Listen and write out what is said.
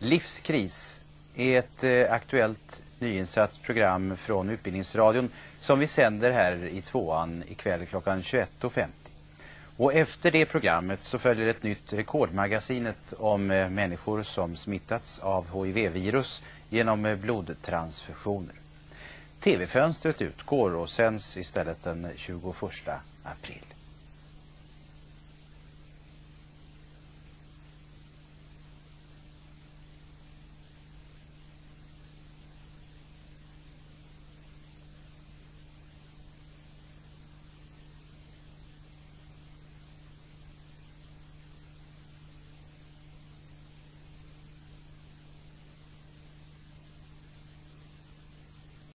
Livskris är ett aktuellt nyinsatt program från Utbildningsradion som vi sänder här i tvåan ikväll klockan 21:50. Och efter det programmet så följer ett nytt Rekordmagasinet om människor som smittats av HIV-virus genom blodtransfusioner. TV-fönstret utgår och sänds istället den 21 april.